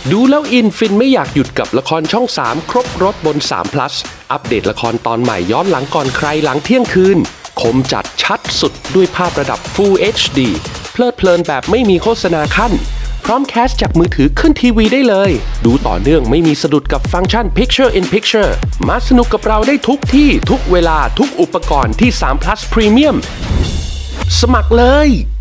ดูแล้วอินฟินไม่อยากหยุดกับละครช่อง 3 ครบรถบน3 plus อัปเดตละครตอนใหม่ย้อนหลังก่อนใครหลังเที่ยงคืนคมจัดชัดสุดด้วยภาพระดับ Full HD เพลิดเพลินแบบไม่มีโฆษณาขั้นพร้อมแคสจากมือถือขึ้นทีวีได้เลยดูต่อเนื่องไม่มีสะดุดกับฟังก์ชัน Picture in Picture มาสนุกกับเราได้ทุกที่ทุกเวลาทุกอุปกรณ์ที่3 plus Premium สมัครเลย